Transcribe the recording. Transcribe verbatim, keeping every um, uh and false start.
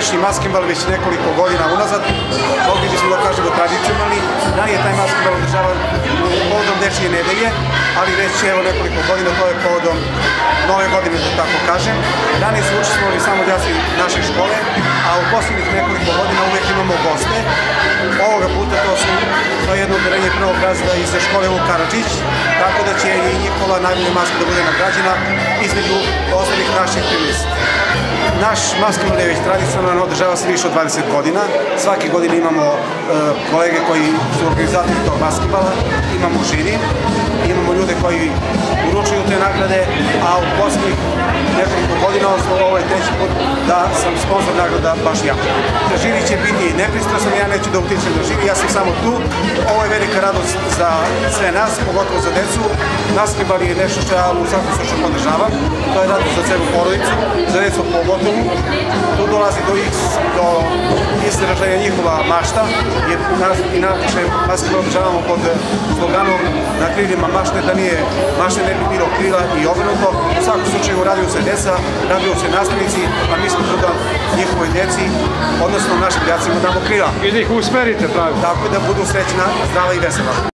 dugogodišnji basketbal već nekoliko godina unazad, mogli bismo da kažemo tradicionalni. Ranije taj basketbal održavan povodom Dečije nedelje, ali već evo nekoliko godina, to je povodom Nove godine, da tako kažem. Ranije su učestvovali samo đaci naše škole, a u posljednjih nekoliko godina uvek imamo goste. Ovoga puta to su to je jedno udarenje prvog razreda iz škole Vuk Karadžić, tako da će i njihova najbolja maska da bude nagrađena između ostalih naših finalista. Naš basketbal je već tradicionalno, održava se više od dvadeset godina. Svake godine imamo e, kolege koji su organizatori tog basketbala, imamo žiri, imamo ljude koji uručuju te nagrade, a u posljednjih nekoliko godina, ovo je treći put da sam sponsor nagrada baš ja. Žiri će biti nepristrasan, ja neću da utičem na žiri, ja sam samo tu. Ovo je velika radost za sve nas, pogotovo za decu. Basketbal je nešto što ja u svakom slučaju podržavam. To je radost za celu porodicu, za decu pogotovo. Tu dolazi do, do izražaja njihova mašta, jer inače basketbal održavamo pod sloganom na krilima mašte, da nije mašte ne bi bilo krila i obrnuto. U svakom slučaju raduju se deca, raduju se nastavnici, a mi smo tu da njihovoj deci, odnosno našim đacima damo krila. I da ih usmerite pravi. Tako da budu srećna, zdrava i vesela.